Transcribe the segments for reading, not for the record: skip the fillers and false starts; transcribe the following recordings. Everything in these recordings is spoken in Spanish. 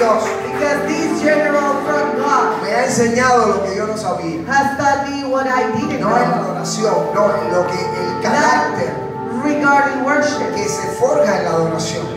Dios Because this general from God me ha enseñado lo que yo no sabía. has taught me what I didn't No en la know. adoración, no en lo que el carácter Regarding worship, que se forja en la adoración.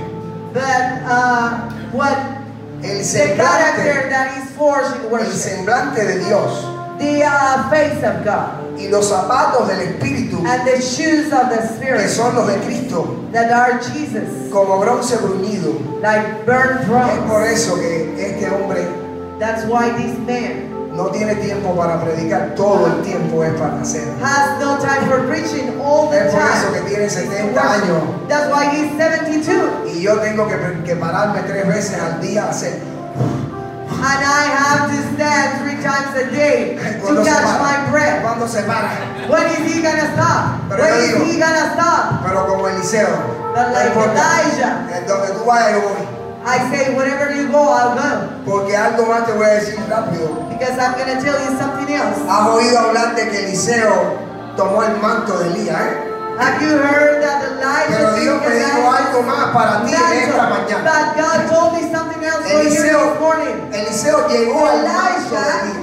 but what El the character semblante, that is forged in el worship, semblante de Dios the face of God, y los zapatos del Espíritu, and the shoes of the que Spirit son los de Cristo, that are Jesus, como bronce bruñido. like burnt Es por bronze. eso que este hombre That's why this man no tiene tiempo para predicar, todo el tiempo es para hacer. has no time for preaching all the Es por eso que time. tiene 70 años That's why he's 72. y yo tengo que pararme 3 veces al día a hacer. And I have to stand 3 times a day to Cuando se catch para, my breath. cuando se para. When is he gonna stop? Pero When yo is digo, he gonna stop? Pero como Eliseo, But no like importa, Elijah, en donde tú vayas yo voy, I say, wherever you go, I'll go. porque algo más te voy a decir rápido. Because I'm gonna tell you something else. Has oído hablar de que Eliseo tomó el manto de Elías, ¿eh? Have you heard that Elijah Pero Dios took me dijo Elijah's algo más para ti en esta mantle? mañana. But God told me something else for you this morning. Eliseo llegó al manto de Elías.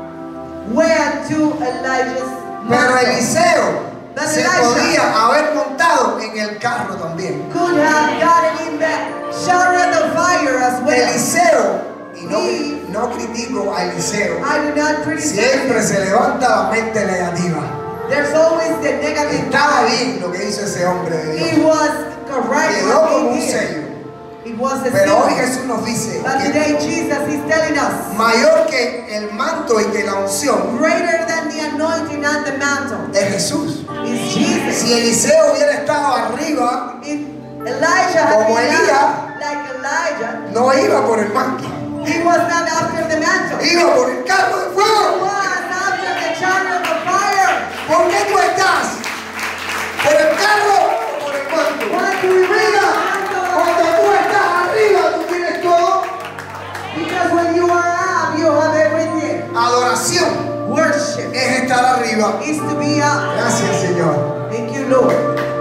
Went to Elijah's Pero mantle. Eliseo But se Elijah podía haber montado en el carro también. could have gotten in the chariot of fire as well. Eliseo, y no critico a Eliseo, I do not criticize siempre him. se levanta la mente negativa. There's always the negative Estaba side. bien lo que hizo ese hombre de He Dios. was correct Quedó what como he un did. sello. It was a Pero hoy sin. Jesús nos dice But que today Jesus is telling us, mayor que el manto y que la unción greater than the anointing and the mantle es Jesús. is Jesus. Si Eliseo hubiera estado arriba, If Elijah had Como been Elías, like Elijah, no iba por el manto, he was not after the mantle. He iba por el carro de fuego. was after the chariot of fire. ¿Por qué tú estás? ¿Por el carro o por el manto? Why do we Mira, cuando tú estás arriba, tú tienes todo. Because when you are up, you have everything. Adoración Worship es estar arriba. is to be up. Gracias, Señor. Thank you, Lord.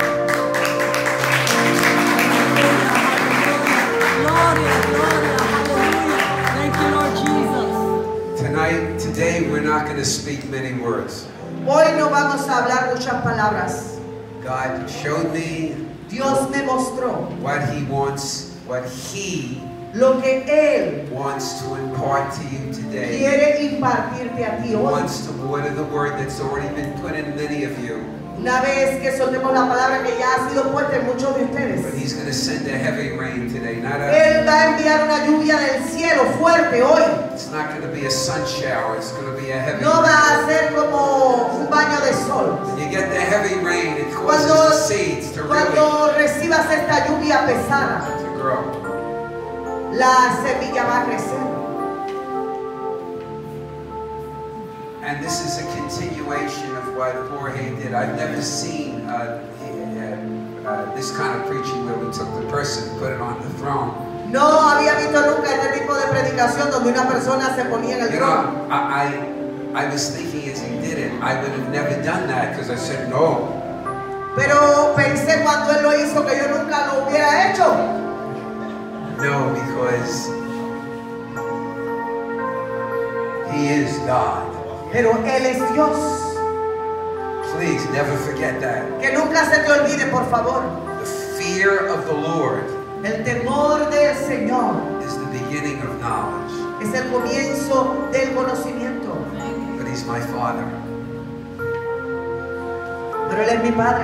Gloria, gloria, hallelujah. Thank you, Lord Jesus. Today we're not going to speak many words. Hoy no vamos a hablar muchas palabras. God showed me Dios me mostró what He lo que Él wants to impart to you today. quiere impartirte a ti He hoy. wants to water the word that's already been put in many of you. Una vez que soltemos la palabra que ya ha sido puesta en muchos de But ustedes, He's going to send a heavy rain today. Él va a enviar una lluvia del cielo fuerte hoy. It's not going to be a sun shower. It's going to be a heavy No rain. va a ser como un baño de sol. When you get the heavy rain, it causes Cuando, the seeds to really cuando recibas esta lluvia pesada, to grow. la semilla va a crecer. And this is a continuation of what Jorge did. I've never seen this kind of preaching where we took the person and put it on the throne. No había visto nunca este tipo de predicación donde una persona se ponía en el You trono. know, I was thinking as he did it, I would have never done that because I said no. Pero pensé cuando él lo hizo que yo nunca lo hubiera hecho. No, because he is God. Pero Él es Dios. Please never forget that. Que nunca se te olvide, por favor. The fear of the Lord El temor del Señor is the beginning of knowledge. es el comienzo del conocimiento. But he's my Father. Pero Él es mi Padre.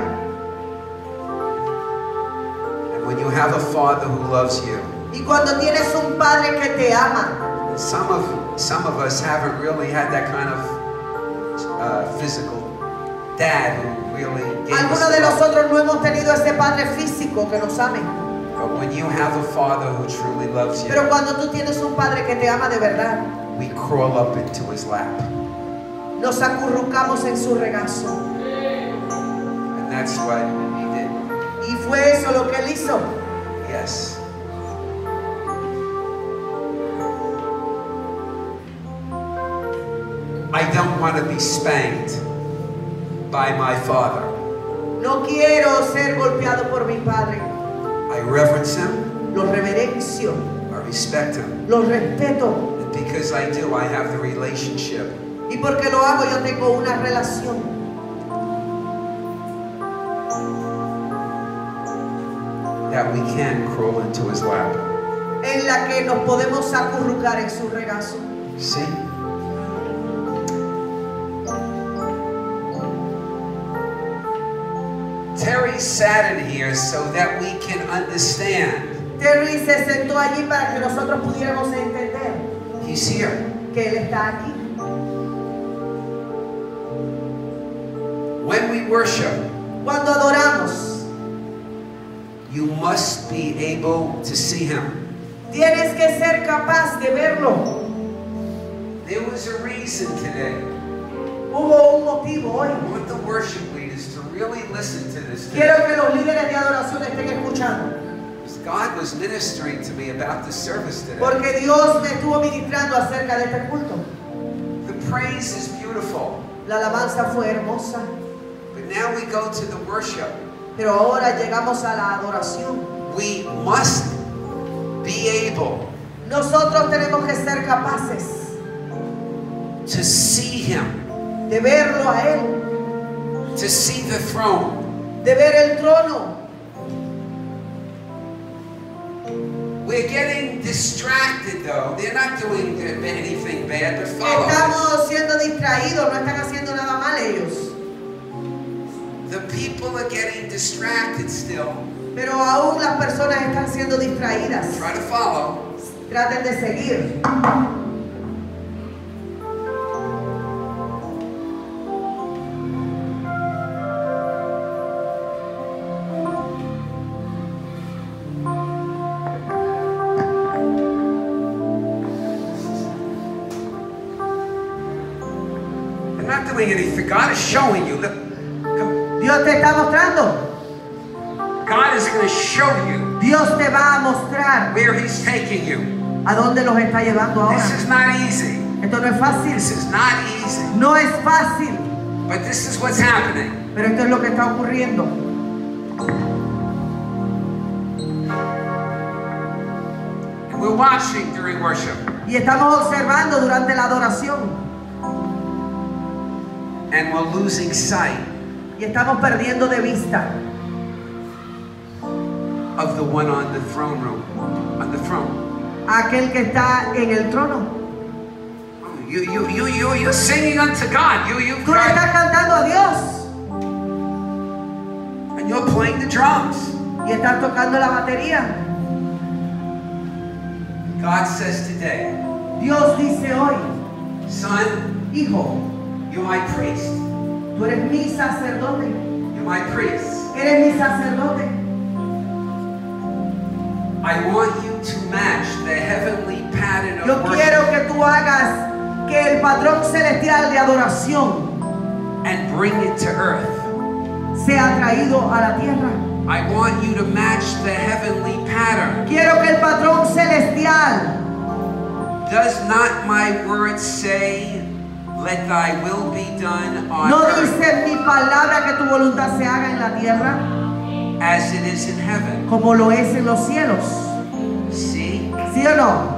And when you have a Father who loves you, Y cuando tienes un Padre que te ama, some of us haven't really had that kind of physical dad who really gave us algunos de love. nosotros no hemos tenido ese Padre físico que nos ame. But when you have a Father who truly loves you, Pero cuando tú tienes un Padre que te ama de verdad, we crawl up into his lap. nos acurrucamos en su regazo. And that's what he did. Y fue eso lo que Él hizo. Yes. I don't want to be spanked by my Father. No quiero ser golpeado por mi Padre. I reverence him. Lo reverencio. I respect him. Lo respeto. And because I do, I have the relationship. Y porque lo hago, yo tengo una relación. That we can crawl into his lap. En la que nos podemos acurrucar en su regazo. See? Terry sat in here so that we can understand. Terry se sentó allí para que nosotros pudiéramos entender. He's here. Que él está aquí. When we worship, cuando adoramos, you must be able to see him. Tienes que ser capaz de verlo. There was a reason today. Hubo un motivo hoy. I want the worship leaders to really listen to this today. Quiero que los líderes de adoración estén escuchando. God was ministering to me about the service today. Porque Dios me estuvo ministrando acerca de este culto. The praise is beautiful. La alabanza fue hermosa. But now we go to the worship. Pero ahora llegamos a la adoración. We must be able. Nosotros tenemos que ser capaces to see him. De verlo a él. To see the throne. De ver el trono. We're getting distracted though. They're not doing anything bad, but follow Estamos siendo distraídos, no están haciendo nada mal ellos. The people are getting distracted still. Pero aún las personas están siendo distraídas. Try to follow. Traten de seguir. Anything. God is showing you. Dios te está mostrando. God is going to show you. Dios te va a mostrar where He's taking you. A dónde los está llevando ahora. This is not easy. Esto no es fácil. This is not easy. No es fácil. But this is what's happening. Pero esto es lo que está ocurriendo. And we're watching during worship. Y estamos observando durante la adoración. And we're losing sight. Y estamos perdiendo de vista of the one on the throne room, on the throne. Aquel que está en el trono. You're singing unto God. Tú le estás cantando a Dios. And you're playing the drums. Y estás tocando la batería. God says today. Dios dice hoy. Son. Hijo. You're my priest. Tú eres mi sacerdote. You're my priest. Eres mi sacerdote. I want you to match the heavenly pattern of Yo worship. quiero que tú hagas que el patrón celestial de adoración and bring it to earth. Sea traído a la tierra. I want you to match the heavenly pattern. Quiero que el patrón celestial. Does not my word say, let thy will be done on ¿No earth? dice mi palabra que tu voluntad se haga en la tierra? As it is in heaven. Como lo es en los cielos. See? ¿Sí o no?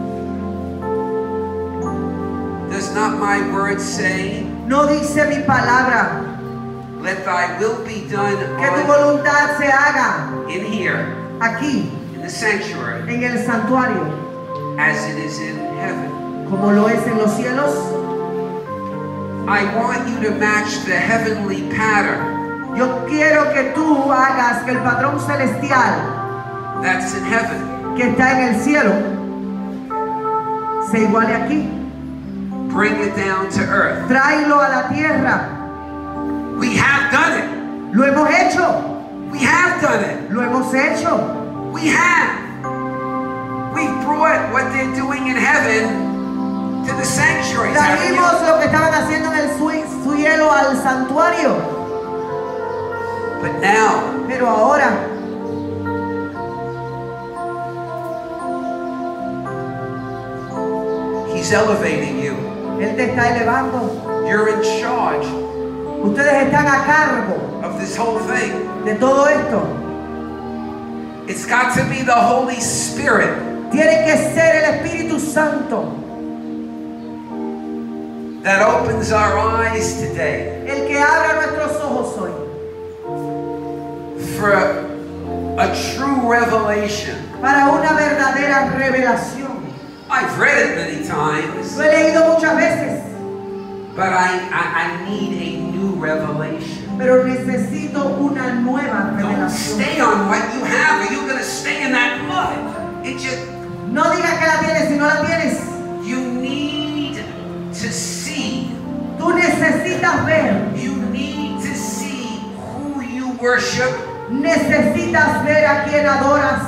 Does not my word say? No dice mi palabra. Let thy will be done que tu voluntad se haga in here. Aquí. In the sanctuary. En el santuario. As it is in heaven. Como lo es en los cielos. I want you to match the heavenly pattern. Yo quiero que tú hagas que el patrón celestial that's in heaven, que está en el cielo se iguale aquí. Bring it down to earth. Tráelo a la tierra. We have done it. Lo hemos hecho. We have done it. Lo hemos hecho. We have. We brought what they're doing in heaven to the sanctuary. Trajimos lo que estaban haciendo en el cielo al santuario. But now, pero ahora, He's elevating you. Él te está elevando. You're in charge. Ustedes están a cargo of this whole thing. De todo esto. It's got to be the Holy Spirit. Tiene que ser el Espíritu Santo that opens our eyes today el que abra nuestros ojos hoy for a true revelation. para una verdadera revelación. I've read it many times, Lo he leído muchas veces, but I need a new revelation. pero necesito una nueva Don't revelación. stay on what you have, or you're going to stay in that mud. It just, No digas que la tienes si no la tienes. you need to see. Tú necesitas ver, You need to see who you worship. necesitas ver a quien adoras.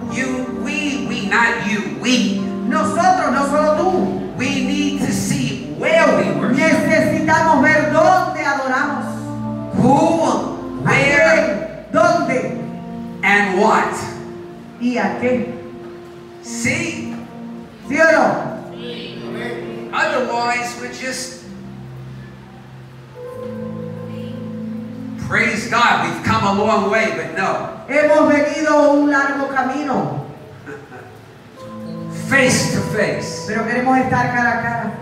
Not you, we. Nosotros, no solo tú. We need to see where we worship. Necesitamos ver dónde adoramos. Who, ¿A where, quién? ¿Dónde? and what. ¿Y a qué? See? ¿Sí o no? Otherwise, we're just, praise God, we've come a long way, but no. Hemos venido un largo camino, Face to face. pero queremos estar cara a cara.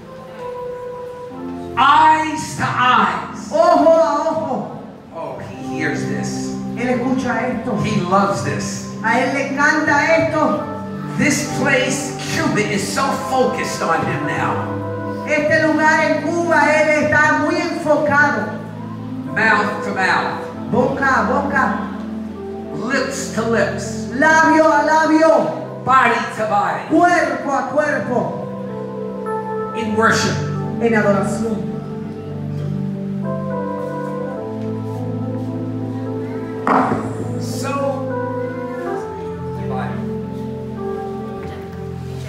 Eyes to eyes. Ojo a ojo. Oh, he hears this. Él escucha esto. He loves this. A él le encanta esto. This place, Cuba, is so focused on him now. Este lugar en Cuba, él está muy enfocado. Mouth to mouth. Boca a boca. Lips to lips. Labio a labio. Body to body. Cuerpo a cuerpo. In worship. En adoración.